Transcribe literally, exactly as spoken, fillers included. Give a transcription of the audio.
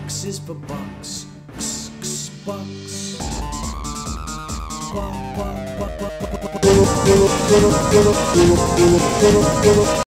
X is for bucks. X, X, bucks. Buck, buck, buck, buck, buck, buck, buck.